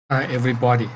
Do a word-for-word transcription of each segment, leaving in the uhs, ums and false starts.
Hi everybody.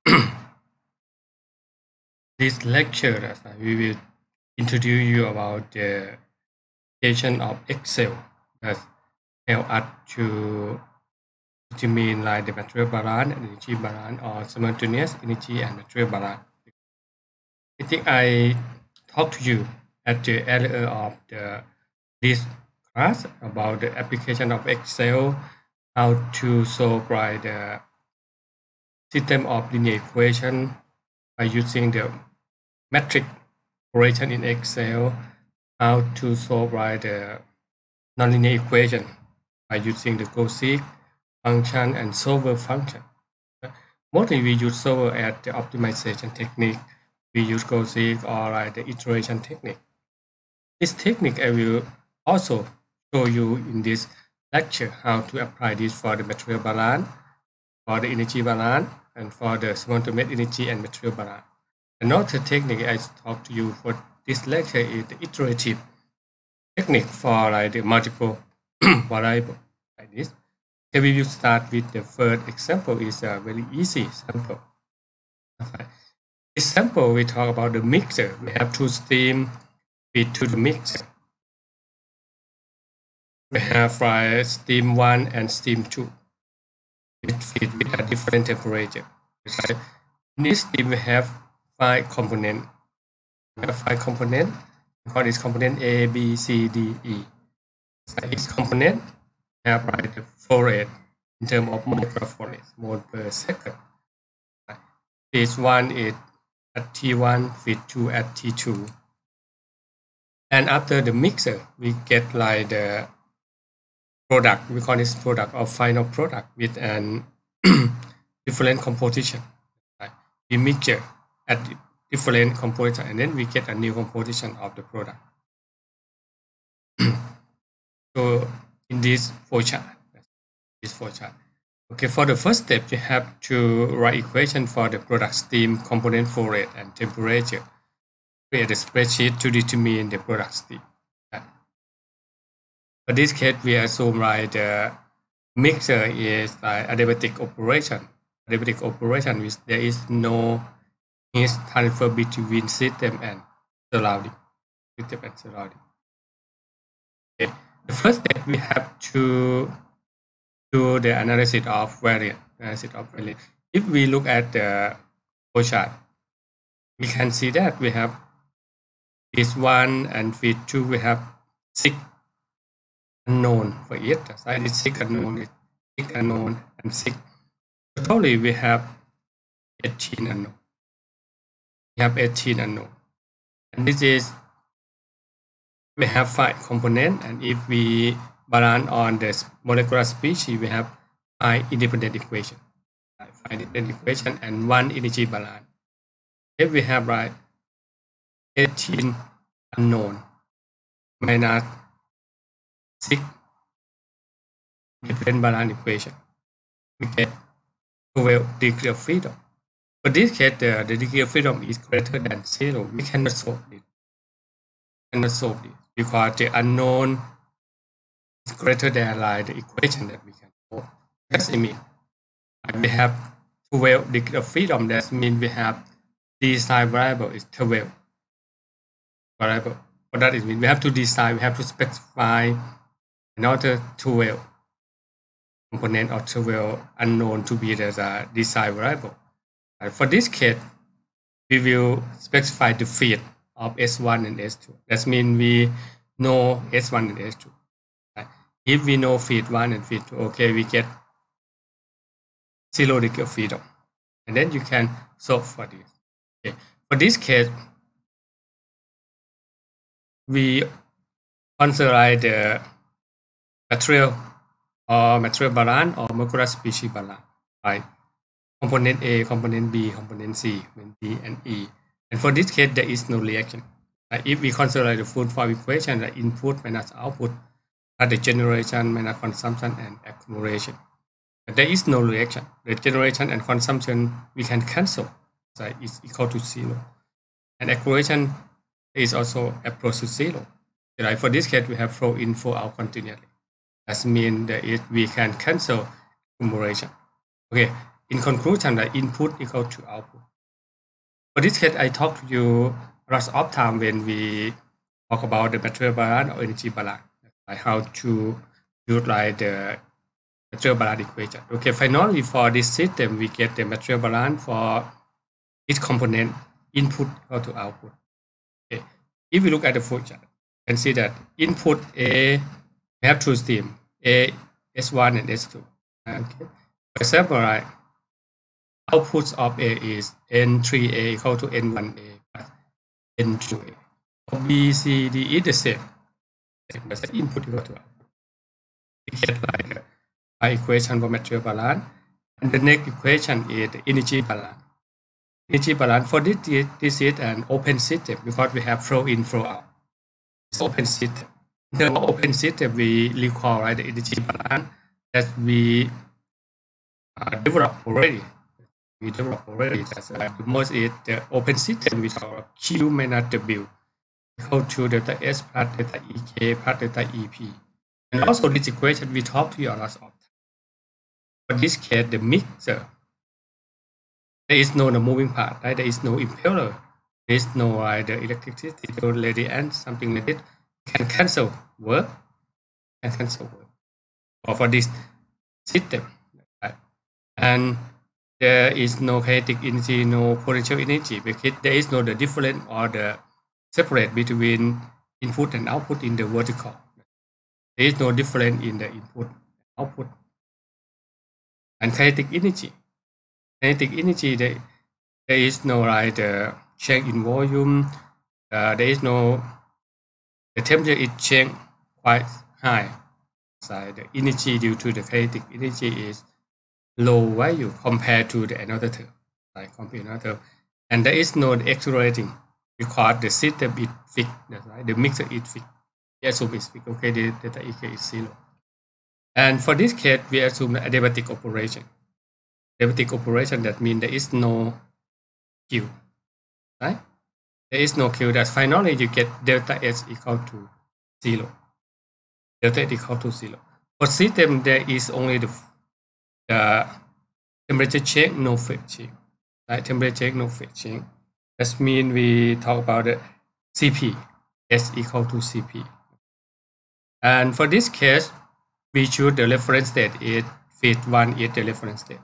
This lecture uh, we will introduce you about the application of Excel that help us to determine like the material balance, energy balance, or simultaneous energy and material balance. I think I talked to you at the earlier of the this class about the application of Excel, how to solve like the system of linear equation by using the metric operation in Excel, how to solve right the nonlinear equation by using the Cauchy function and solver function. Mostly we use solver at the optimization technique. We use Cauchy or like the iteration technique. This technique I will also show you in this lecture how to apply this for the material balance, for the energy balance, and for the simultaneous energy and material balance. Another technique I talk to you for this lecture is the iterative technique for like the multiple variable like this. Okay, we will start with the first example is a very easy sample. Okay. This sample we talk about the mixer. We have two steam feed to the mixer. We have like steam one and steam two. It feed with a different temperature. Okay. In this steam we have five components. We have five components. We call this component A, B, C, D, E. So each component have like the flow rate in terms of microfarad, mole per second. Phase one is at T one, phase two at T two. And after the mixer, we get like the product. We call this product or final product with an different composition. Right? We mixture at different composition, and then we get a new composition of the product. So in this flow chart, this flow chart. Okay, for the first step, you have to write equation for the product steam, component flow rate, and temperature. Create a spreadsheet to determine the product steam. For this case, we assume like the mixer is like adiabatic operation. Adiabatic operation means there is no heat transfer between system and surrounding. System and surrounding. Okay. The first step we have to do the analysis of variance. Analysis of variance. If we look at the flow chart, we can see that we have phase one and phase two. We have six unknown for it. So it's six unknown, six unknown, and six. Totally, we have eighteen unknown. We have eighteen unknown, and this is we have five components. And if we balance on the molecular species, we have five independent equations, five independent equation, and one energy balance. If we have like eighteen unknown minus six different balance equation, we get twelve degree of freedom. For this case, the, the degree of freedom is greater than zero. We cannot solve it. We cannot solve this because the unknown is greater than like the equation that we can solve. That's it mean. We have twelve degree of freedom. That means we have design variable is twelve variable. What that is mean? We have to decide. We have to specify another twelve component or twelve unknown to be the design variable. Uh, for this case, we will specify the feed of S one and S two. That means we know S one and S two. Right? If we know feed one and feed two, okay, we get zero degree of freedom. And then you can solve for this. Okay. For this case, we consider the material or material balance or molecular species balance, right? Component A, component B, component C, component D, and E. And for this case, there is no reaction. Uh, if we consider the full form equation, the input minus output, uh, the generation minus consumption and accumulation. But there is no reaction. The generation and consumption we can cancel. So it's equal to zero. And accumulation is also approach to zero. Right? For this case, we have flow in, flow out continuously. That means that it, we can cancel accumulation. Okay. in conclusion, the input equal to output. For this case, I talked to you lots of time when we talk about the material balance or energy balance, like how to utilize the material balance equation. Okay, finally, for this system, we get the material balance for each component input equal to output. Okay, if we look at the flow chart, you can see that input A, we have two streams, A, S one and S two. Okay, for example, right, outputs of A is N three A equal to N one A plus N two A. For B, C, D is the same. That's the input equal to output. We get like a equation for material balance. And the next equation is the energy balance. Energy balance for this, this is an open system because we have flow in, flow out. It's open system. In the open system, we recall right, the energy balance that we uh, developed already. We developed already. That's uh, the most is the open system we call Q minus W equal to delta S plus delta E K plus delta E P. And also this equation we talked to you a lot of time. For this case, the mixer, there is no the moving part, right? There is no impeller. There is no uh, the electricity, no radiant, something like that. Can cancel work. Can cancel work. Or for this system, right? And there is no kinetic energy, no potential energy, because there is no the difference or the separate between input and output in the vertical. There is no difference in the input and output. And kinetic energy. Kinetic energy, there, there is no like the change in volume. Uh, there is no, the temperature is changed quite high. So the energy due to the kinetic energy is low value compared to the another term, like compared to another term. And there is no accelerating because the system is fixed, right? The mixer is fixed. We assume it's fixed. Okay, the delta E K is zero. And for this case, we assume the adiabatic operation. Adiabatic operation, that means there is no Q, right? There is no Q. That finally you get delta S equal to zero. Delta S equal to zero. For system, there is only the, the temperature change, no phase change. Right? Temperature change, no phase change. That means we talk about the C P, S equal to C P. And for this case, we choose the reference state is phase one is the reference state.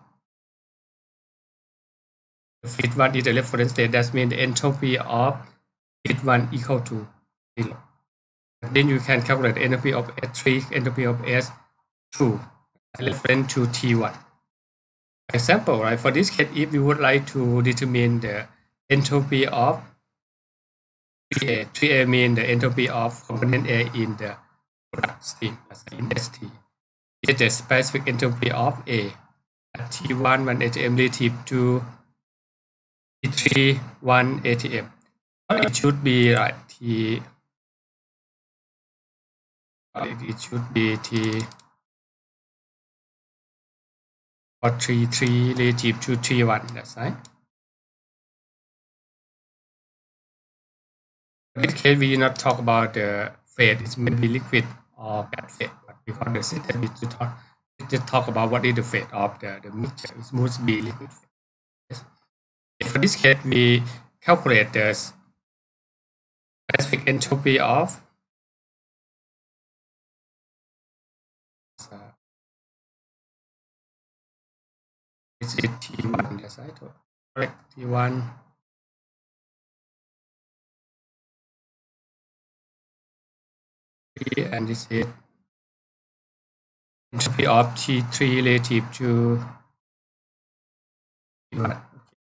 Phase one is the reference state. That means the entropy of phase one equal to zero. And then you can calculate the entropy of S three, entropy of S two, reference to T one. For example, right? For this case, if you would like to determine the entropy of three A, three A means the entropy of component A in the product stream, in S T. Is the specific entropy of A at T one when A T M relative to T three one A T M. It should be right T. It should be T or three three relative to three one. That's right. In this case, we do not talk about the phase. It may be liquid or gas phase. Because the system is to talk, just talk about what is the phase of the, the mixture. It must be liquid phase. Yes. For this case, we calculate the specific entropy of uh, this is T one, that's right? Correct, T one. And this is entropy of T three relative to T one.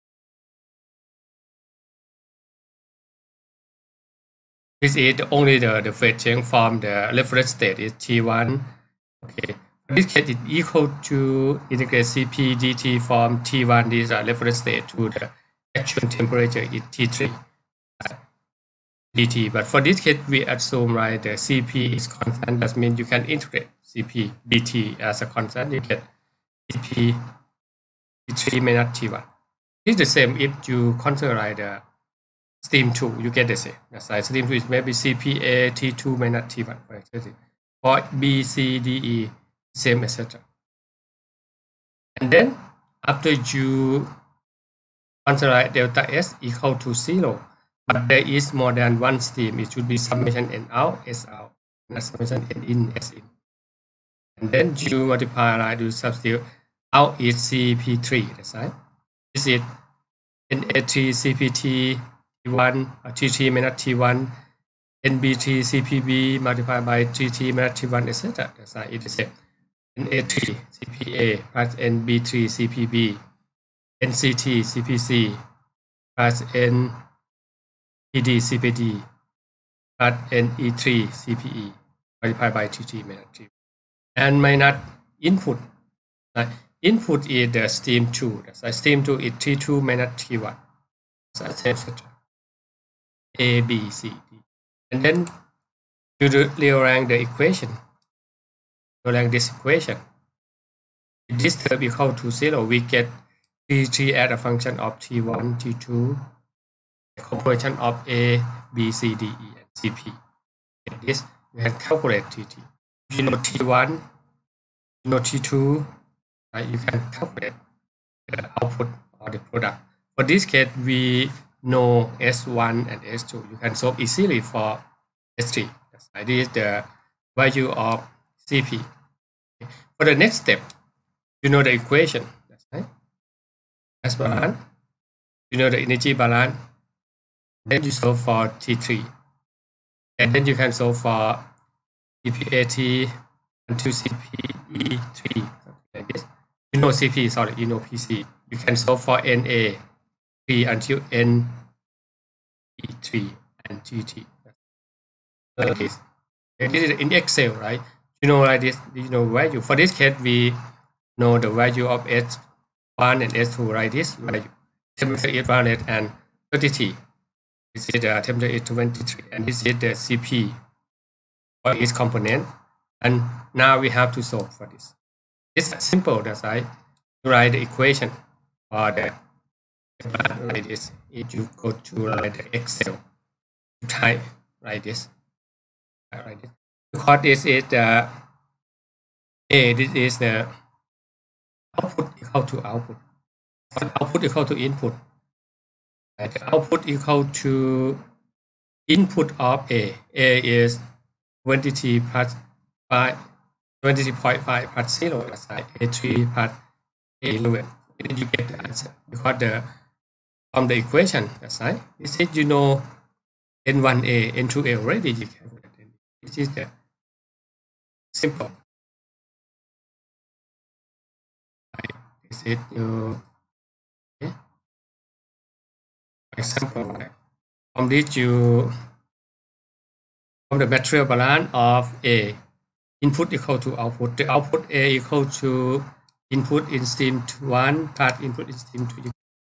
This is the only the, the phase change from the reference state is T one. Okay. In this case, it equal to integrate C P dt from T one, this is a reference state, to the actual temperature is T three uh, dt. But for this case, we assume right the C P is constant. That means you can integrate C P dt as a constant. You get C P T three minus T one. It's the same if you consider right the stream two, you get the same. That's right. Stream two is maybe C P A T two minus T one. For B, C, D, E, same, et cetera. And then after you consider delta S equal to zero, but there is more than one stream, it should be summation n out, S out, not summation n in, S in. And then you multiply, like, do substitute. Out is C P three, that's right. This is N A three C P T T one, or T three minus T one, N B three C P B multiplied by T three minus T one, et cetera. That's right. It is N A three C P A plus N B three C P B, N C T C P C plus N P D C P D plus N E three C P E multiplied by T three minus T one. And minus input. Right? Input is the stream two. That's right. Stream two is T two minus T one. So et cetera. A, B, C, D. And then you rearrange the equation. Rearrange this equation. If this term equal to zero, we get T three as a function of T one, T two, the composition of A, B, C, D, E, and C P. And this you can calculate T T. If you know T one, you know T two, right, you can calculate the output or the product. For this case, we know S one and S two. You can solve easily for S three. That's right. This is the value of C P. Okay. For the next step, you know the equation. That's right. Mass balance. You know the energy balance. Then you solve for T three. And then you can solve for C P A T until C P E three. Like this. You know C P, sorry, you know P C. You can solve for N A three until N E three and G T. Like this. And this is in Excel, right? You know, like this, you know value. For this case, we know the value of S one and S two, like this value. Temperature is one hundred thirty. This is the temperature is twenty-three, and this is the C P for each component. And now we have to solve for this. It's simple, that's right. You write the equation for the like this. If you go to like the Excel, you type like this. Like this. Because this is the A, this is the output equal to output. Output equal to input. Right. The output equal to input of A. A is twenty plus five. twenty point five plus zero, that's right. A three plus A eleven. Then you get the answer. Because the from the equation, that's right. This is, you know, N one A, N two A already. You can this is the simple. Right. This is you. Okay. For example, right. From this you from the material balance of A. Input equal to output. The output A equal to input in stream one plus input in stream two.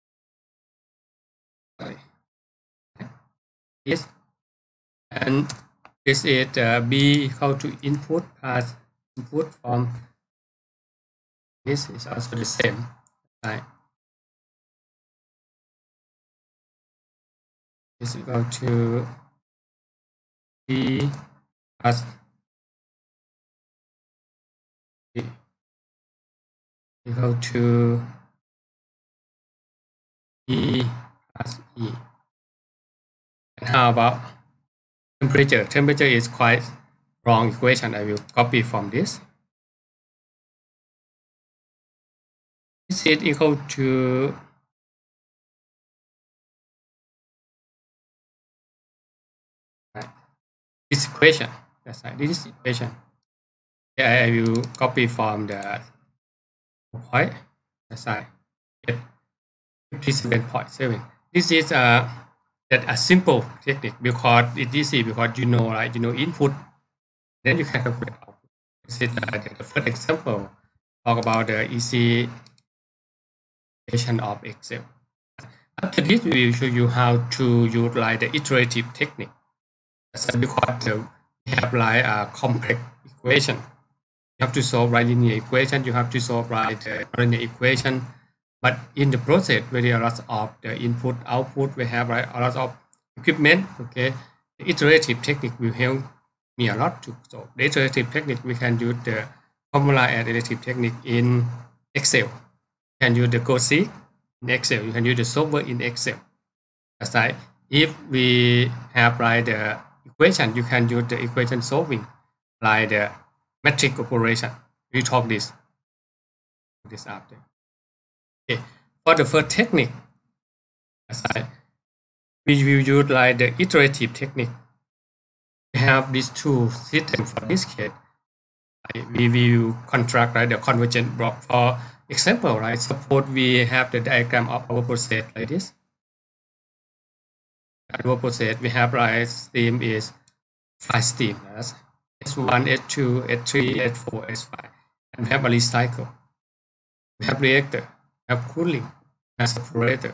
Yes. And this is uh, B equal to input plus input from this is also the same. Right. This is equal to B plus equal to E plus E. And how about temperature? Temperature is quite wrong equation. I will copy from this. This is equal to right. This equation. That's right. This equation. Yeah, I will copy from the point. That's right. fifty-seven point seven. This is a that a simple technique because it's easy because you know, right? You know input, then you can calculate output. This is uh, the first example. Talk about the easy application of Excel. After this, we will show you how to utilize the iterative technique. So because uh, we have like a complex equation. You have to solve right linear equation. You have to solve right uh, linear equation. But in the process, very a lot of the input output, we have right, a lot of equipment. Okay, the iterative technique will help me a lot to solve. The iterative technique we can use the formula and iterative technique in Excel. can use the COSEEK in Excel. You can use the solver in Excel. That's right. If we have like the equation, you can use the equation solving, like the metric operation. We talk this this after. Okay. For the first technique, that's right, we will use like the iterative technique. We have these two systems for this case. We will construct like the convergent block. For example, right? Suppose we have the diagram of our process like this. Our process we have like stream is five stream. That's S one, S two, S three, S four, S five, and we have a recycle. We have reactor, we have cooling, we have separator.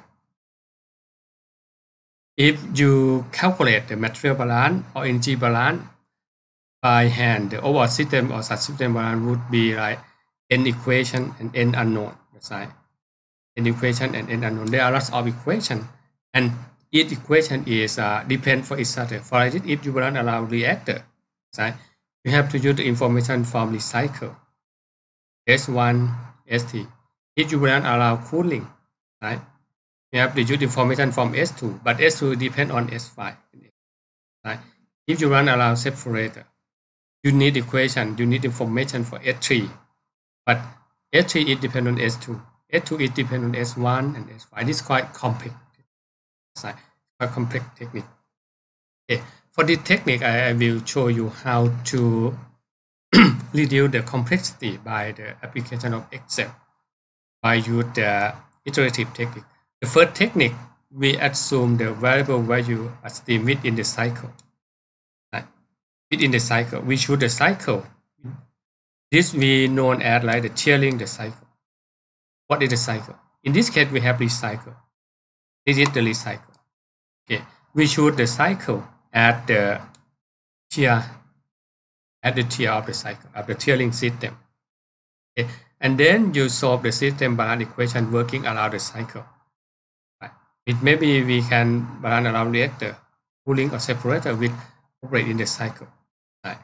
If you calculate the material balance or energy balance by hand, the overall system or subsystem balance would be like n equation and n unknown. That's right. N equation and n unknown. There are lots of equations, and each equation is uh, depend for each other. For instance, if you balance around reactor, right, you have to use the information from the cycle S one, S two. If you balance around cooling, right, you have to use information from S two, but S two depend on S five. Right? If you run around separator, you need equation, you need information for S three, but S three is depend on S two. S two is depend on S one and S five. This is quite complex. Right? Quite complex technique. Okay. For this technique, I, I will show you how to reduce the complexity by the application of Excel by use the iterative technique. The first technique, we assume the variable value are still within the cycle. Right? Within the cycle, we choose the cycle. This we known as like the tiering the cycle. What is the cycle? In this case, we have recycle. This is the recycle. Okay, we choose the cycle at the tier, at the tier of the cycle of the tiering system. Okay, and then you solve the system balance equation working around the cycle. It maybe we can balance around reactor, cooling or separator with operate in the cycle. Right.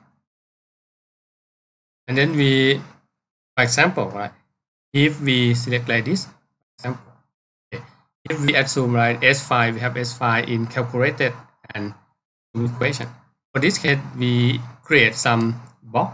And then we, for example, right, if we select like this, for example, okay, if we assume like S five, we have S five in calculated and equation. For this case, we create some box.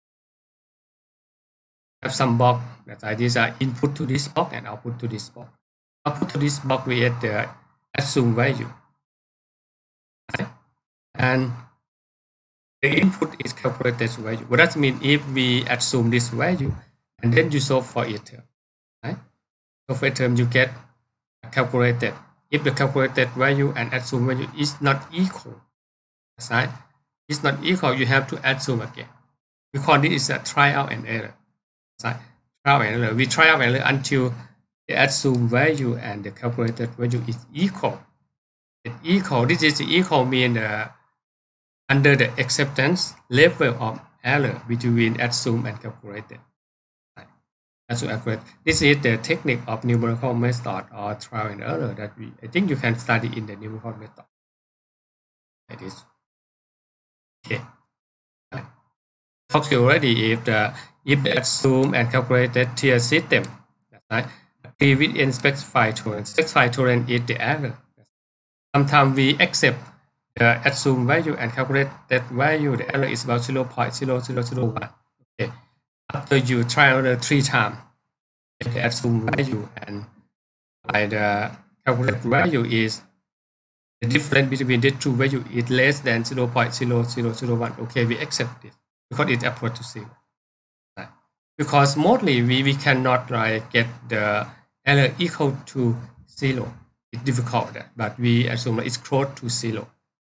Have some box that are these are input to this box and output to this box. Output to this box we add the assume value, right? And the input is calculated value. What does it mean? If we assume this value and then you solve for each term, right? So for each term you get calculated. If the calculated value and assumed value is not equal, right? It's not equal, you have to assume again. We call this a trial and error. Right? Trial and error. We try out and error until the assumed value and the calculated value is equal. It equal. This is equal mean the under the acceptance level of error between assumed and calculated. Right. Assume accurate. This is the technique of numerical method or trial and error that we I think you can study in the numerical method. Like this. Okay. Right. Talked already if the if the assumed and calculated tier system. That's right. Within specified tolerance. Specified tolerance is the error. Sometimes we accept the assumed value and calculate that value. The error is about zero point zero zero zero one. Okay. After you try another three times, the assumed value and by the calculated value is the difference between the two values is less than zero point zero zero zero one. Okay, we accept it because it approach to zero. Right. Because mostly we, we cannot like get the error equal to zero. It's difficult, but we assume it's close to zero.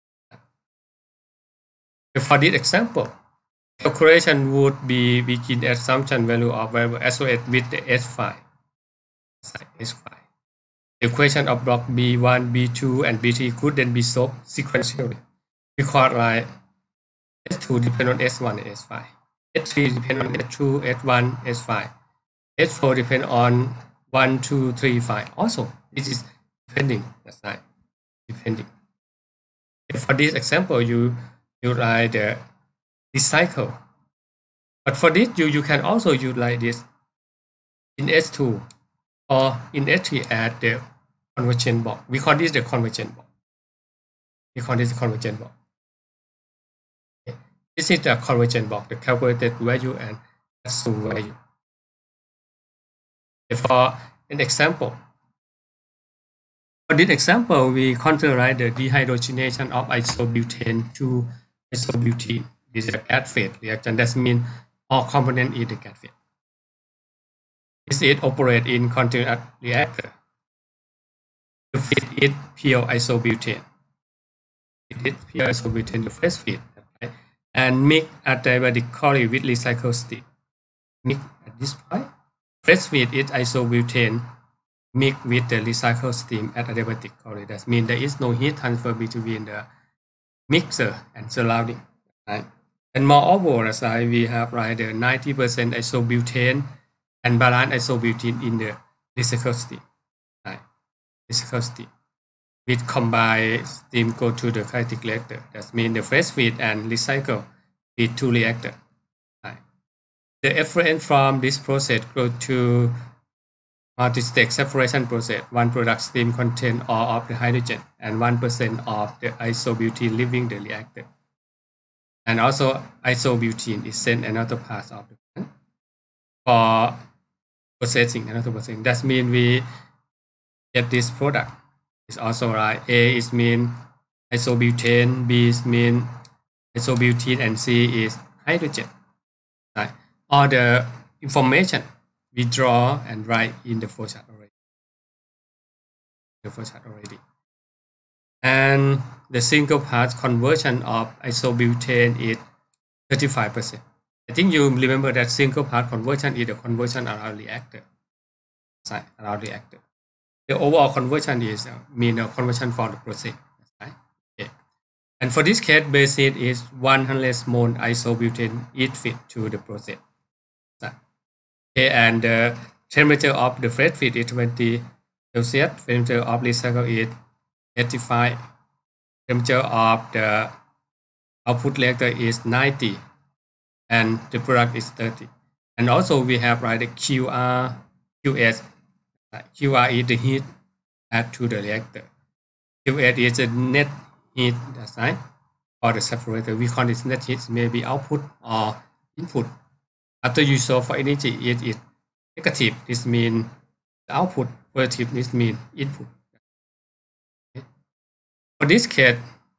For this example, calculation would be begin assumption value of variable associated with the S five. S five. The equation of block B one, B two, and B three could then be solved sequentially because like S two depends on S one and S five. S three depends on S two, S one, S five. S four depends on one, two, three, five. Also, this is depending. That's right. Depending. And for this example, you you write the this cycle. But for this, you, you can also use like this in S two. or in S three at the convergent box. We call this the convergent box. We call this the convergent box. Okay. This is the convergent box, the calculated value and assumed value. For an example, for this example, we consider the dehydrogenation of isobutane to isobutene. This is a gas phase reaction. That means all components in the gas phase. This is operate in continuous reactor. To feed it pure isobutane. It is pure isobutane to first feed, right? And mix adiabatically with recycled steam. Mix at this point. First feed it isobutane mix with the recycled steam at adiabatically. That means there is no heat transfer between the mixer and surrounding. Right? And moreover, as I we have right the ninety percent isobutane and balanced isobutene in the recycled steam. Right? Recycled steam. With combined steam go to the catalytic reactor. That means the first feed and recycle feed to reactor. Right? The effluent from this process go to multi-stage separation process. One product steam contain all of the hydrogen and one percent of the isobutene leaving the reactor. And also isobutene is sent another part of the plant for processing, another processing. That means we get this product. It's also right. A is mean isobutane, B is mean isobutene, and C is hydrogen. Right? All the information we draw and write in the flowchart already. The flowchart already. And the single part conversion of isobutane is thirty-five percent. I think you remember that single part conversion is the conversion around reactor. Right, around reactor. The overall conversion is uh, mean a conversion for the process. Right? Okay. And for this case, basis is one hundred mole isobutane is fit to the process. Right? Okay, and the temperature of the fresh feed is twenty Celsius. Temperature of recycle is eighty-five. Temperature of the output reactor is ninety, and the product is thirty. And also we have right the Q R, Q S. Q R is the heat added to the reactor. Q S is the net heat, that's right, or the separator. We call this net heat, maybe output or input. After you solve for energy, it is negative. This means the output. Positive, this means input. Okay. For this case,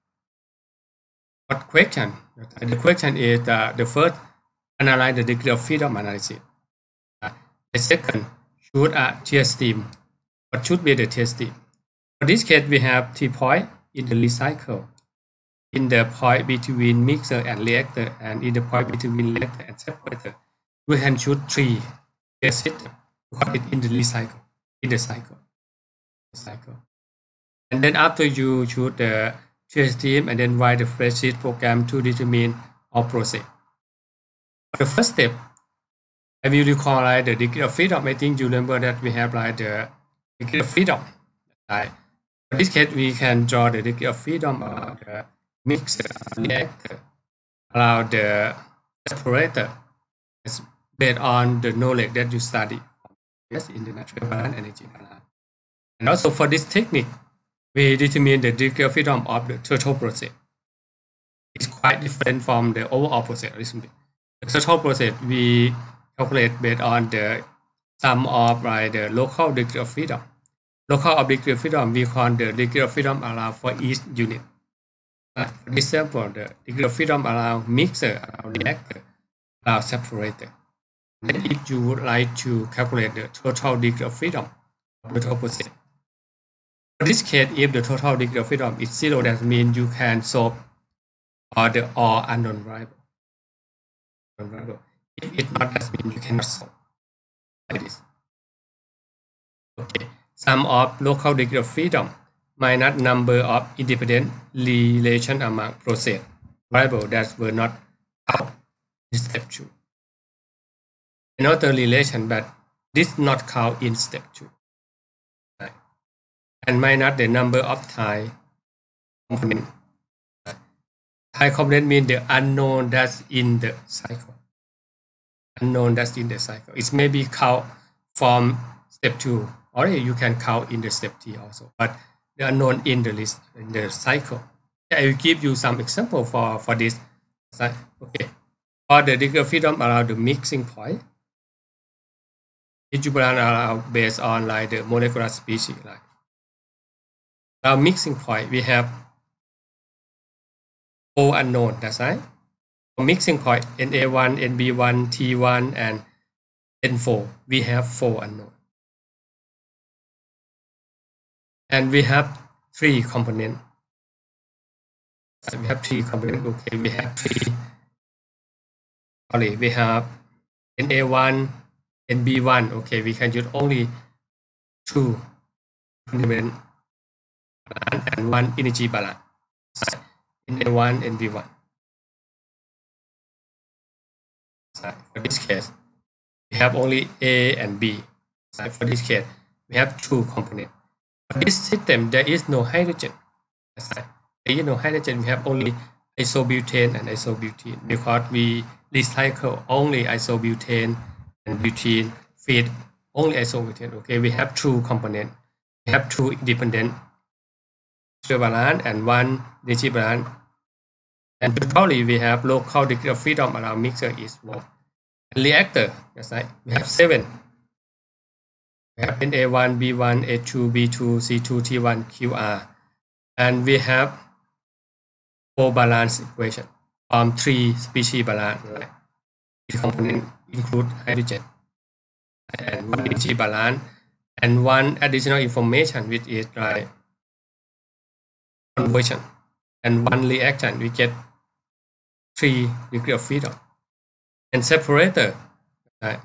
what question? The question is uh, the first, analyze the degree of freedom analysis. Uh, the second, should a tear steam. What should be the tear steam? For this case, we have three points in the recycle, in the point between mixer and reactor, and in the point between reactor and separator. We can choose three tear systems because it's in the recycle, in the cycle. cycle. And then after you choose the tear steam and then write the spreadsheet program to determine our process. For the first step, if you recall like the degree of freedom, I think you remember that we have like the degree of freedom. Right? In this case, we can draw the degree of freedom of the mixer, reactor, allow the separator based on the knowledge that you study yes, in the natural balance energy balance. And also for this technique, we determine the degree of freedom of the total process. It's quite different from the overall process. The total process we calculate based on the sum of like, the local degree of freedom. Local degree of freedom we call the degree of freedom allowed for each unit. Uh, for example, the degree of freedom allow mixer, allow reactor, allow separator. Then if you would like to calculate the total degree of freedom of the total process. In this case, if the total degree of freedom is zero, that means you can solve all the all unknown variable. If it's not, that means you cannot solve like this. Okay. Sum of local degree of freedom minus number of independent relation among process variables that were not count in step two. Another relation, but this not count in step two. Right. And minus the number of time component. Time component means the unknown that's in the cycle. Unknown that's in the cycle. It may be count from step two. Already you can count in the step three also, but they are known in the list in the cycle. I will give you some example for for this. Okay, for the degree of freedom around the mixing point, each balance are based on like the molecular species. Like our mixing point, we have four unknown. That's right. For mixing point N A one, N B one, T one, and N four, we have four unknown, and we have three components. We have three components. Okay, we have three. Sorry, we have N A one, N B one. Okay, we can use only two fundamental balance and one energy balance. N A one, N B one. For this case, we have only A and B. For this case, we have two components. For this system, there is no hydrogen. There is no hydrogen. We have only isobutane and isobutene because we recycle only isobutane and butene, feed only isobutane. Okay, we have two components. We have two independent balance and one energy balance. And totally, we have local degree of freedom around mixer is one. And reactor, that's right, we have seven. We have N A one, B one, A two, B two, C two, T one, Q R. And we have four balance equation from three species balance. Right? Each component include hydrogen and one energy balance and one additional information which is like conversion and one reaction. We get three degree of freedom. And separator, right?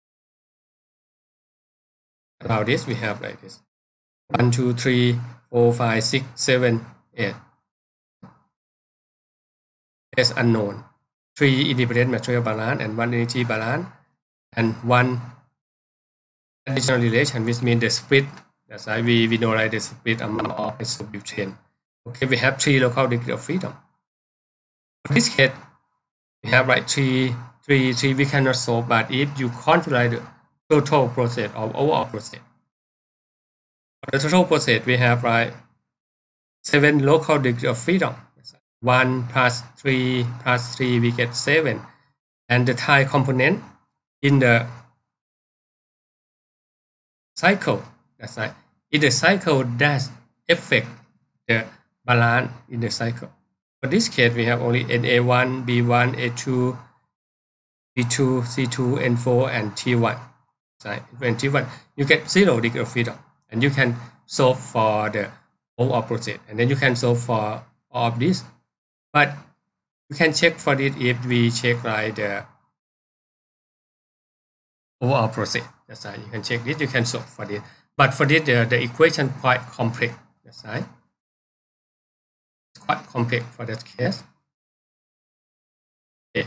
About this we have like this: one, two, three, four, five, six, seven, eight. As unknown, three independent material balance and one energy balance, and one additional relation, which means the split. That's why we we know like the split amount of isobutane. Okay, we have three local degree of freedom. In this case, we have like three, three, three. We cannot solve, but if you consider the total process or overall process, for the total process we have like seven local degree of freedom. One plus three plus three, we get seven, and the time component in the cycle. That's right. In the cycle, does affect the balance in the cycle. For this case, we have only N A one, B one, A two, B two, C two, N four, and T one. Right? When T one, you get zero degree of freedom, and you can solve for the overall process, and then you can solve for all of this. But you can check for it if we check like the overall process. That's right. You can check this. You can solve for this. But for this, the, the equation quite complex. That's right. It's quite complex for that case. Okay.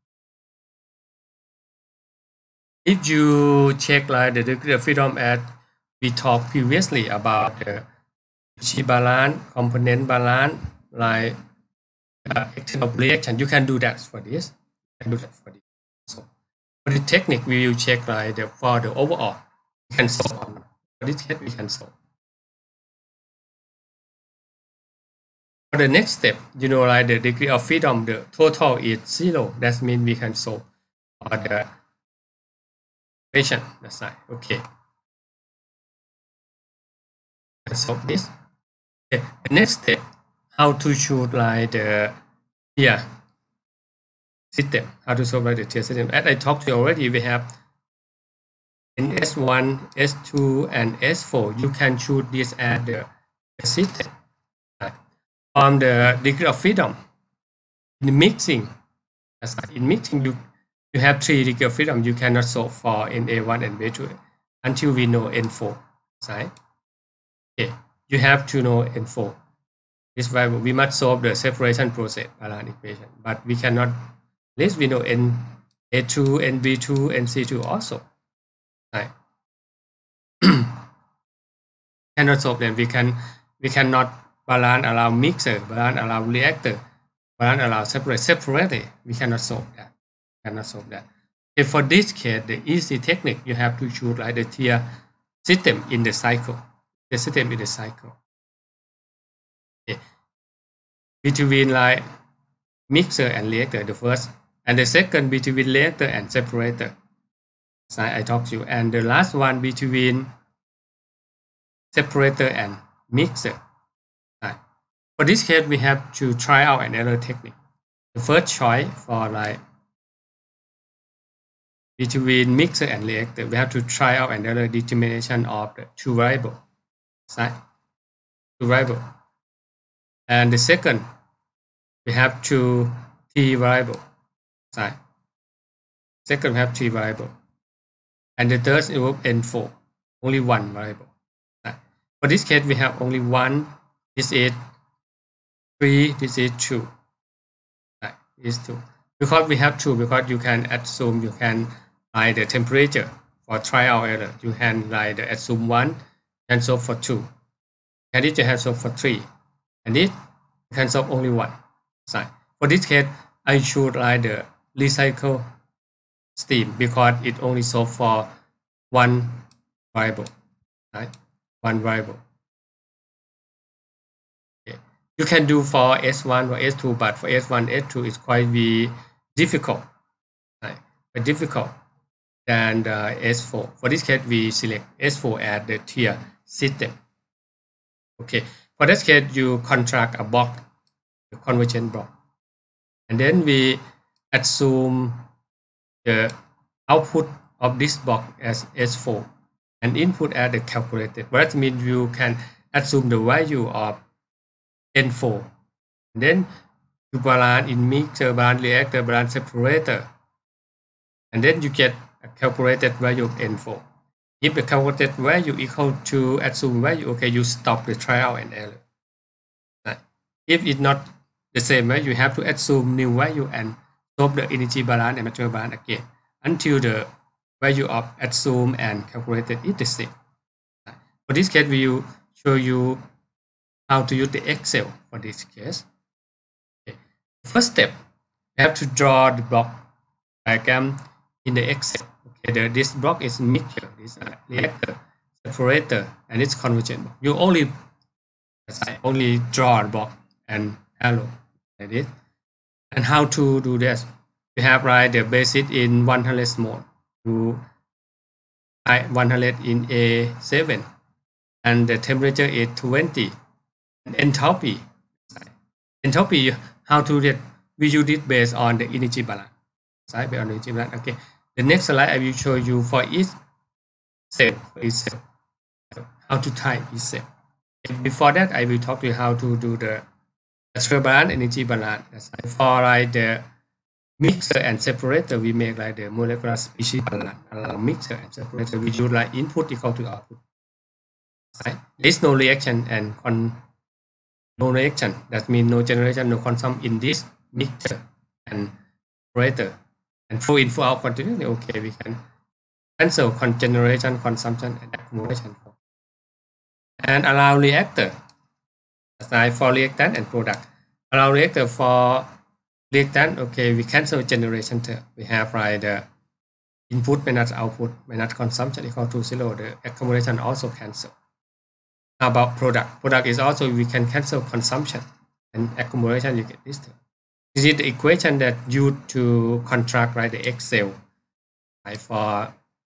If you check like the degree of freedom as we talked previously about the energy balance, component balance, like uh, external reaction, you can do that for this. You can do that for this. So for the technique, we will check like the for the overall. We can solve. For this case, we can solve. For the next step, you know, like the degree of freedom, the total is zero. That means we can solve for the equation. That's right. Okay. Let's solve this. Okay. The next step, how to choose like the tier system. How to solve like the tier system. As I talked to you already, we have in S one, S two, and S four. You can choose this as the system. From the degree of freedom, in mixing, as in mixing, you you have three degree of freedom. You cannot solve for N A one and N A two until we know N four. Right? Okay, you have to know N four. This is why we must solve the separation process balance equation. But we cannot. At least we know N A two, N B two, N C two also. Right? Cannot solve them. We can. We cannot. Balance allow mixer, balance allow reactor, balance allow separate separately. We cannot solve that. Cannot solve that. If for this case, the easy technique, you have to choose like the tier system in the cycle. The system in the cycle. Okay. Between like mixer and reactor, the first, and the second between reactor and separator. So I talked to you, and the last one between separator and mixer. Right. For this case, we have to try out an error technique. The first choice for like between mixer and reactor, we have to try out an error determination of the two variable. Right. Two variable. And the second, we have two t variable. Right. Second, we have three variable. And the third is n four, only one variable. Right. For this case, we have only one. This is three. This is two. Right. This is two. Because we have two, because you can assume you can write the temperature for trial error. You can write the assume one and solve for two. And it you can solve for three. And it you can solve only one. Right. For this case, I should write the recycle stream because it only solves for one variable, right? One variable. Okay. You can do for S one or S two, but for S one, S two is quite be difficult, right? But difficult than uh, S four. For this case, we select S four as the tier system. Okay. For this case, you construct a block, the convergent block, and then we assume the output of this block as S four and input as the calculated. That means you can assume the value of N four. And then you balance in mixer, balance reactor, balance separator. And then you get a calculated value of N four. If the calculated value equal to assumed value, okay, you stop the trial and error. Right. If it's not the same value, you have to assume new value and solve the energy balance and material balance again until the value of assumed and calculated is the same. For this case, we will show you how to use the Excel for this case. Okay. First step, you have to draw the block diagram in the Excel. Okay, the, this block is mixture, this uh, reactor, separator, and it's convergent. You only only draw the block and arrow like this. And how to do this? We have write the basis in one hundred mode to one hundred in A seven, and the temperature is twenty. And enthalpy, enthalpy, how to do it? We use it based on the energy balance. Based on the energy balance. Okay. The next slide I will show you for each cell, for each cell, how to type each cell. Before that, I will talk to you how to do the material balance, energy balance. For like the mixer and separator, we make like the molecular species balance. Uh, mixer and separator, we use like input equal to output. Right? There is no reaction and con no reaction. That means no generation, no consumption in this mixer and separator. And flow in, flow out continuously. Okay, we can cancel con generation, consumption, and accumulation. And allow reactor. Aside for reactant and product. Allow reactor for reactant. Okay, we cancel generation term. We have like the input minus output minus consumption equal to zero. The accumulation also cancel. How about product? Product is also we can cancel consumption and accumulation. You get this term. This is the equation that used to construct right, the Excel right, for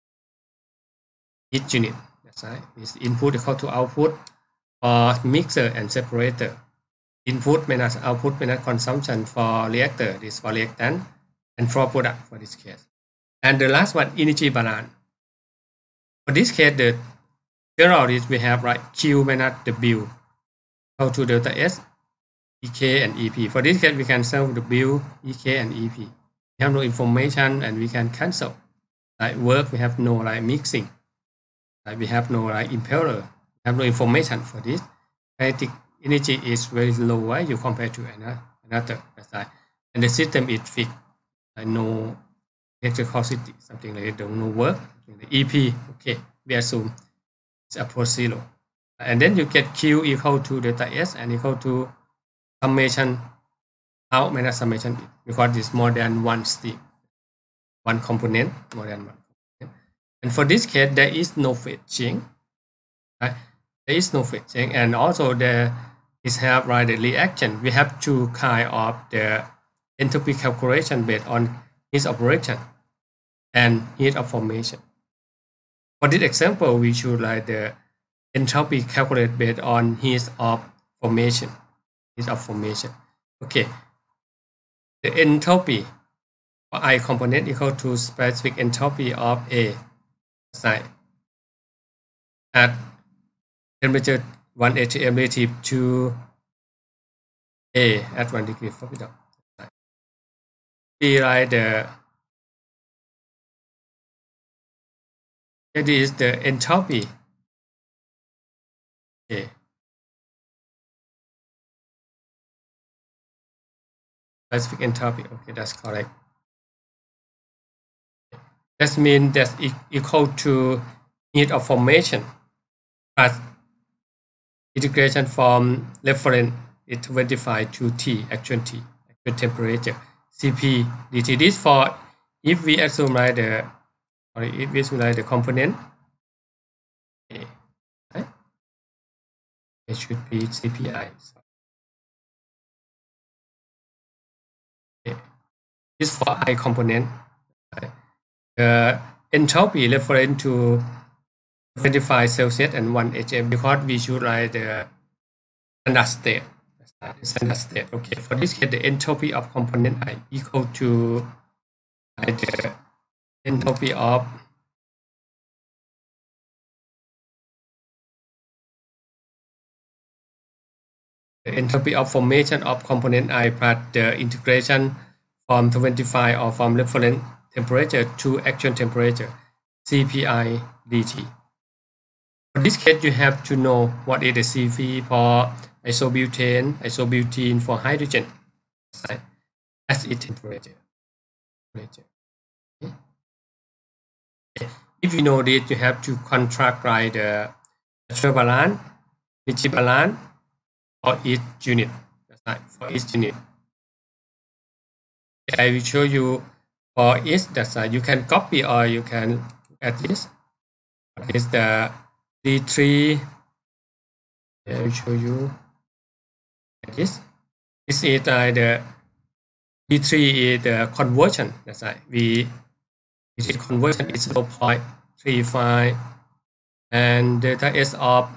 each unit. That's right. It's input equal to output for mixer and separator. Input minus output minus consumption for reactor. This is for reactant, and for product for this case. And the last one, energy balance. For this case, the general is we have right Q minus W equal to delta S. E K and E P. For this case, we can solve the bill E K and E P. We have no information and we can cancel. Like work, we have no like mixing. Like we have no like impeller. We have no information for this. Kinetic energy is very low value compared to another. another side. And the system is fixed. Like no electricity, something like that, no work. The E P, okay, we assume it's approach zero. And then you get Q equal to delta S and equal to summation out minus summation because it's more than one stream, one component, more than one component. And for this case, there is no phase change. Right? There is no phase change, and also there is have right the reaction. We have two kind of the entropy calculation based on heat operation and heat of formation. For this example, we should like the entropy calculated based on heat of formation. Heat of formation. Okay. The entropy for I component equal to specific entropy of A site at temperature one atm relative to A at one degree Fahrenheit. We write the that is the entropy. Okay. Specific entropy. Okay, that's correct. That means that's equal to heat of formation plus integration from reference is twenty-five to T, actual T, actual temperature, C P dt. This for if we assume like the, or if we assume like the component, okay, right? It should be C P I. Okay. This for I component. Right? The entropy referring to twenty-five Celsius and one atm because we should write the standard state. Standard state. Okay, for this case, the entropy of component I equal to the entropy of the entropy of formation of component I plus the integration from twenty-five or from reference temperature to actual temperature, C P I dt. For this case, you have to know what is the C P for isobutane, isobutene for hydrogen, right? As its temperature. temperature. Okay. Okay. If you know this, you have to contract right the natural balance, rigid balance for each unit. That's right, for each unit. Okay, I will show you for each. That's right. You can copy or you can look at this. What is the D three? I will show you like this. This is uh, the D three is the conversion. That's right. We this is conversion is zero point three five, and delta S of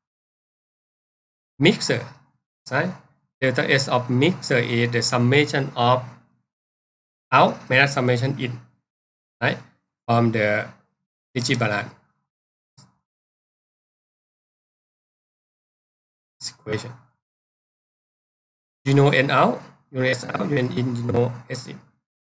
mixer. Right? Delta S of mixer is the summation of out minus summation in, right? From the rigid balance equation. You know N out, you know S out, you know in, you know S in.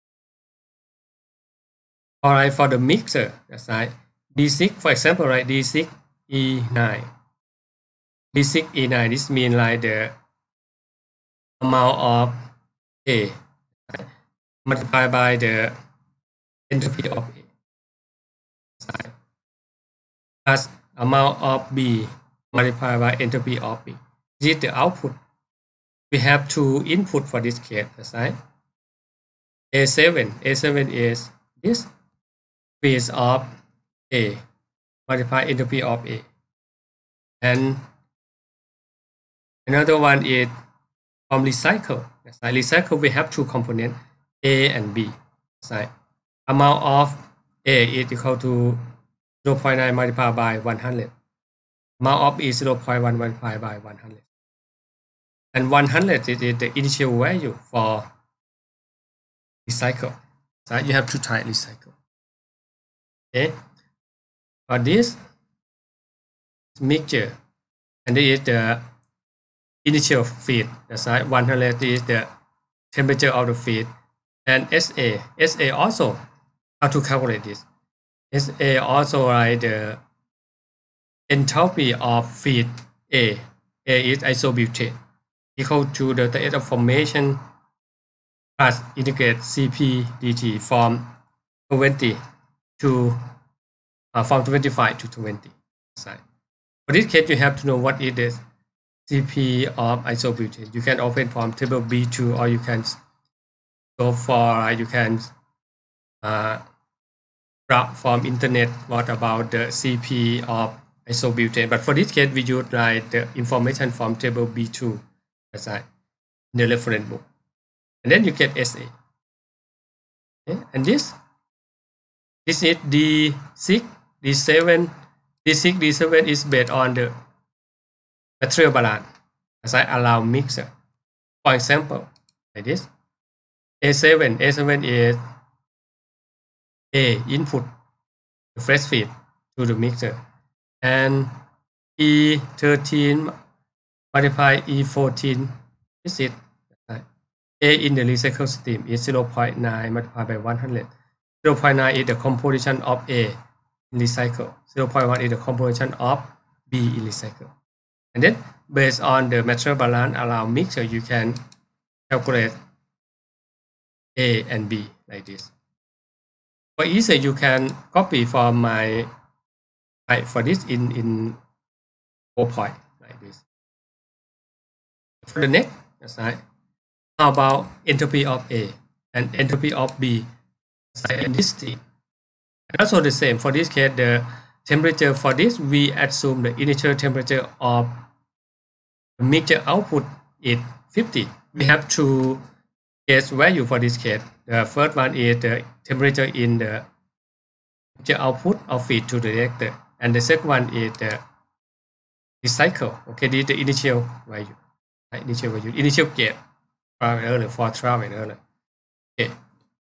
All right, for the mixer, that's right. D six, for example, right? D six E nine. D six E nine. This means like the amount of A, right? Multiplied by the entropy of A, right? Plus amount of B multiplied by entropy of B. This is the output. We have two input for this case, that's right. A seven. A seven is this phase of A multiply entropy of A. And another one is from recycle. That's right. Recycle we have two components, A and B. That's right. Amount of A is equal to zero point nine multiplied by one hundred. Amount of B is zero point one multiplied by one hundred. And one hundred is the initial value for recycle. So you have to try recycle. Okay. For this mixture, and this is the initial feed. That's right. one hundred is the temperature of the feed. And S A. S A also, how to calculate this? S A also write the entropy of feed A. A is isobutane equal to the rate of formation plus integrate C P dt from twenty to uh, from twenty-five to twenty. Right. For this case, you have to know what is the C P of isobutane. You can open from table B two, or you can go for uh, you can uh, grab from internet what about the C P of isobutane. But for this case, we utilize the information from table B two aside in the reference book, and then you get S A. Okay? And this this is D six, D seven, D six, D seven is based on the material balance as I allow mixer. For example, like this, A seven, A seven is A input, the fresh feed to the mixer, and E thirteen multiply E fourteen is it. A in the recycle stream is zero point nine multiplied by one hundred. zero point nine is the composition of A in recycle. zero point one is the composition of B in recycle. And then based on the material balance allow mixer, you can calculate A and B like this. For easy, you can copy from my, my for this in in PowerPoint like this. For the next slide, how about entropy of A and entropy of B in this thing? And also the same for this case, the temperature for this we assume the initial temperature of the mixture output is fifty. We have two case value for this case. The first one is the temperature in the mixture output of feed to the reactor, and the second one is the recycle. Okay, this is the initial value, right? Initial value, initial gate earlier for trial and earlier. Okay.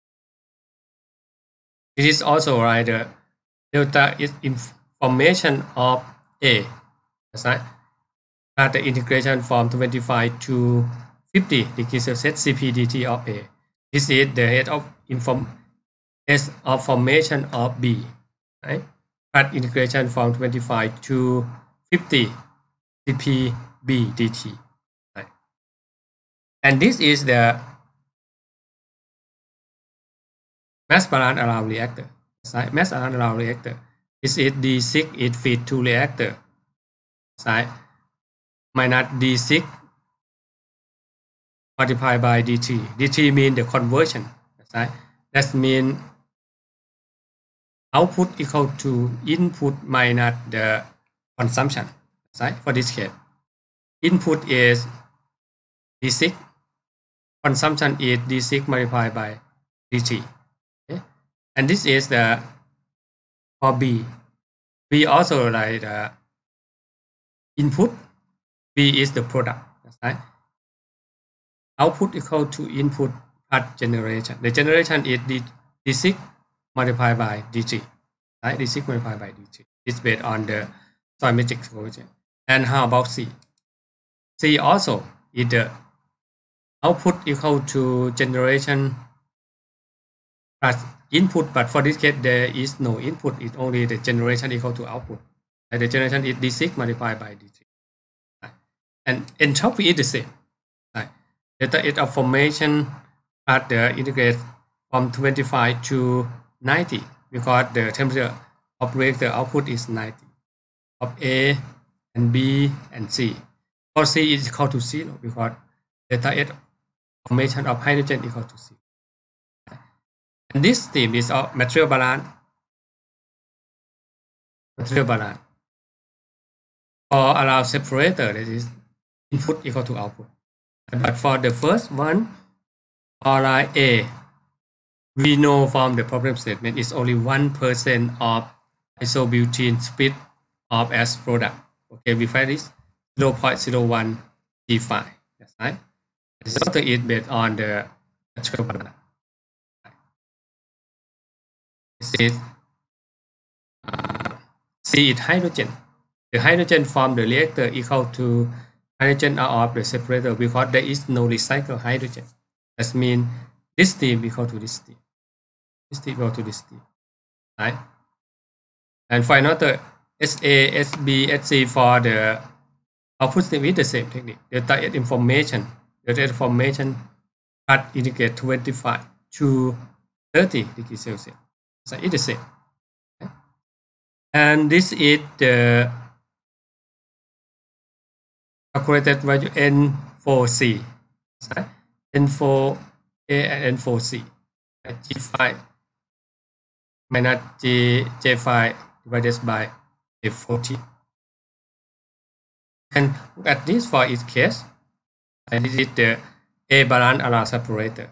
This is also right. The delta is information of A. That's right. At the integration from twenty-five to fifty degrees Celsius C P dt of A. This is the head of inform S of formation of B. Right? At integration from twenty-five to fifty C P B dt. Right? And this is the mass balance around reactor. Right? Mass balance around reactor. This is D six is feed to reactor. Right? Minus D six multiplied by D three. D three means the conversion. Right? That means output equal to input minus the consumption. Right? For this case, input is D six, consumption is D six multiplied by D three. Okay? And this is the for B. B also like the input. B is the product. That's right. Output equal to input plus generation. The generation is D, D6 multiplied by D three. Right? D six multiplied by D three. It's based on the stoichiometric coefficient. And how about C? C also is the output equal to generation plus input, but for this case there is no input. It's only the generation equal to output. And the generation is D six multiplied by D three. Right? And entropy is the same. Right? Delta is of formation at the integrate from twenty-five to ninety because the temperature of reactor output is ninety of A and B and C. For C is equal to zero because delta is formation of hydrogen equal to zero. And this theme is of material balance. Material balance. For allow separator, that is input equal to output. But for the first one, for like A, we know from the problem statement is only one percent of isobutane split off as product. Okay, we find this zero point zero one T five. That's right. The result is based on the material balance. This is uh, C is hydrogen. The hydrogen from the reactor equal to hydrogen out of the separator because there is no recycled hydrogen. That means this stream equal to this stream. This stream equal to this stream. Right? And for another S A, S B, S C for the output stream is the same technique. Delta is information. Delta information at indicate twenty-five to thirty degrees Celsius. So it's the same. Okay? And this is the calculated value N four C. Right? N four A and N four C. G five minus G, J five divided by F fourteen. And look at this for each case. And this is the A balance around separator.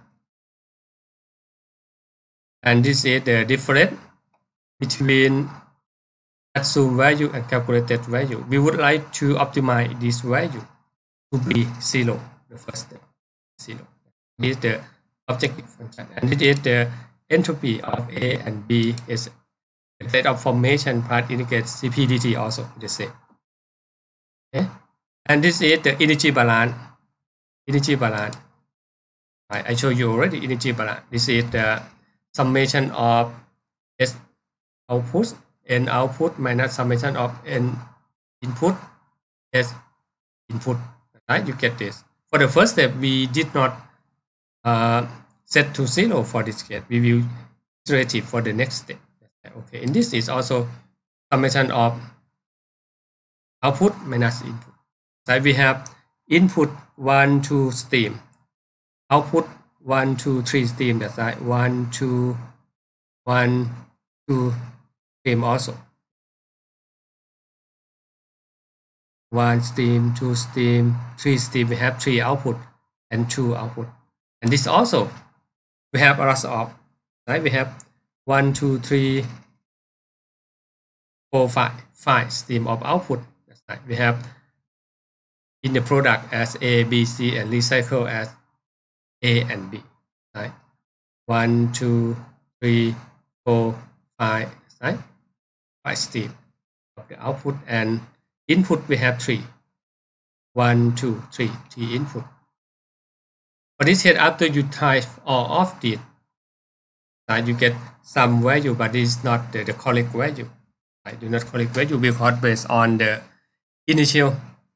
And this is the difference between assumed value and calculated value. We would like to optimize this value to be zero, the first step, zero. This is the objective function. And this is the entropy of A and B is the state of formation part indicates C P D T also the same. Okay? And this is the energy balance. Energy balance. I, I show you already energy balance. This is the summation of S output N output minus summation of N input S input. Right? You get this. For the first step, we did not uh, set to zero for this case. We will iterative for the next step. Okay. In this is also summation of output minus input. So we have input one, two stream, output one, two, three stream. That's right. One, two, one, two stream also. One stream, two stream, three stream. We have three output and two output. And this also we have a lot of, right? We have one, two, three, four, five, five stream of output. That's right. We have in the product as A, B, C, and recycle as A and B. Right? One, two, three, four, five. Right? Five stream of the output, and input we have three. One, two, three, three input. For this case, after you type all of it, right, you get some value, but it's not the, the correct value. Right? Do not correct value because based on the initial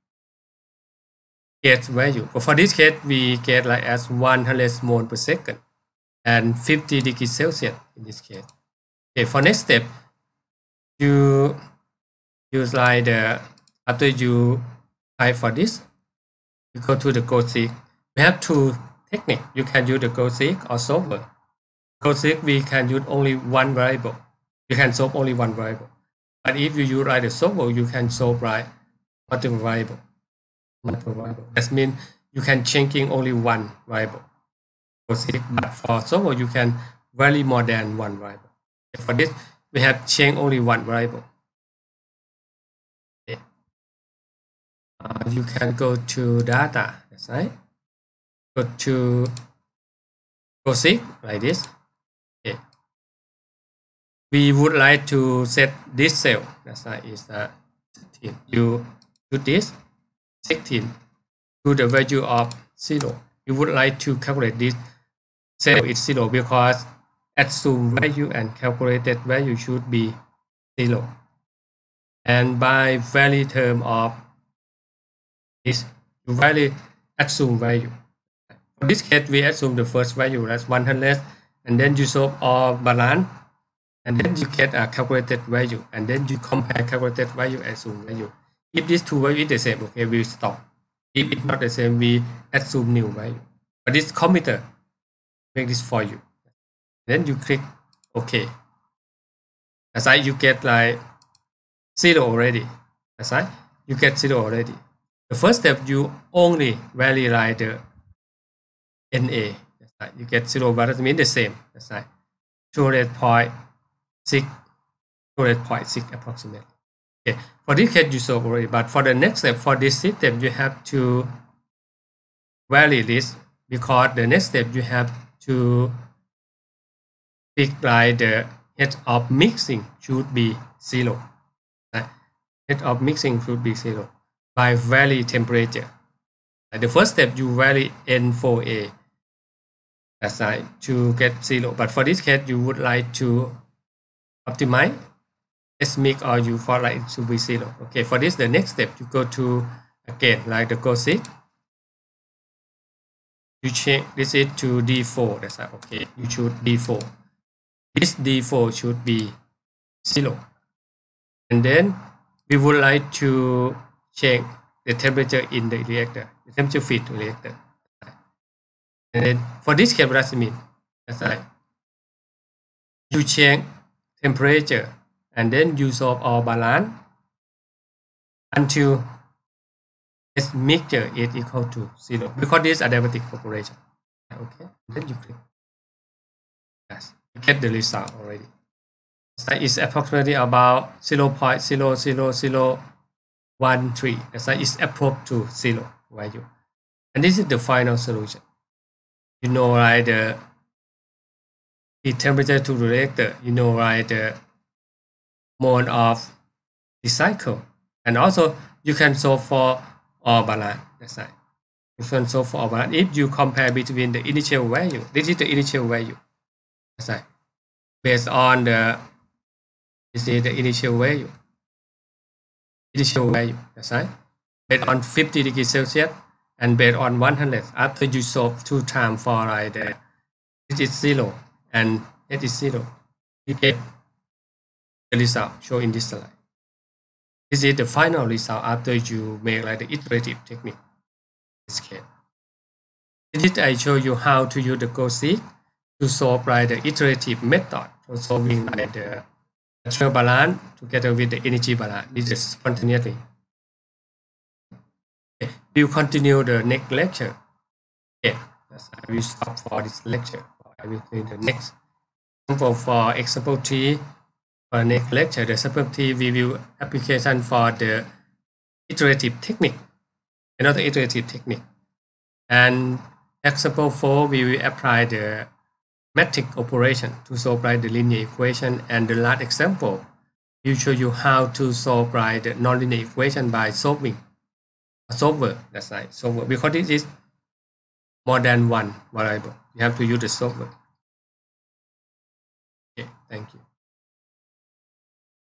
get value. But for this case, we get like as one hundred mole per second and fifty degrees Celsius in this case. Okay, for next step, you use like the after you type for this, you go to the GoSeek. We have two techniques. You can use the GoSeek or solver. GoSeek we can use only one variable. You can solve only one variable. But if you use like the solver, you can solve like multiple variable. Multiple variable. That means you can changing only one variable. GoSeek, but for solver you can vary more than one variable. For this, we have change only one variable. Okay. Uh, you can go to data. That's right. Go to GoSeek like this. Okay. We would like to set this cell. That's right. Is uh, sixteen. You do this sixteen to the value of zero. You would like to calculate this cell is zero because assumed value and calculated value should be zero. And by value term of this, you value assume value. For this case, we assume the first value as one hundred, and then you solve all balance, and then you get a calculated value, and then you compare calculated value and assumed value. If these two values are the same, okay, we stop. If it's not the same, we assume new value. But this computer make this for you. Then you click OK. That's why you get like zero already. That's why you get zero already. The first step, you only vary like the N A. That's right. You get zero, but that means the same. That's right. two hundred point six, two hundred point six approximately. Okay. For this case, you solve already. But for the next step, for this system, you have to vary this because the next step you have to pick like the head of mixing should be zero. Right? Head of mixing should be zero by vary temperature. Like the first step, you vary N four A. That's right, to get zero. But for this case, you would like to optimize S mix or you for like it to be zero. Okay, for this, the next step, you go to again like the GoSeek. You change this is to D four. That's right. Okay, you choose D four. This D four should be zero. And then we would like to change the temperature in the reactor, the temperature feed to reactor. And then for this case, that's mean that's right. You change temperature and then you solve all balance until S mixture is equal to zero because this is adiabatic operation. Okay, then you click. Yes, you get the result already. So it's approximately about zero point zero zero zero one three. So it's approach to zero value. And this is the final solution. You know, right, the heat temperature to the reactor, you know, right, the mode of the cycle. And also you can solve for all balance. That's right. You can solve for all balance if you compare between the initial value. This is the initial value. That's right. Based on the this is the initial value. Initial value. That's right. Based on fifty degrees Celsius and based on one hundred. After you solve two times for like the this is zero and it is zero. You get the result shown in this slide. This is the final result after you make like the iterative technique. In this case. This I show you how to use the COSIC to solve like the iterative method for solving like the natural balance together with the energy balance. This is spontaneously. Okay. We'll continue the next lecture. Okay. I will stop for this lecture. I will do the next example for example three. For next lecture, the example three we will application for the iterative technique, another iterative technique. And example four, we will apply the metric operation to solve the linear equation. And the last example, we will show you how to solve the nonlinear equation by solving a solver. That's right, solver, because this is more than one variable. You have to use the solver. Okay, thank you.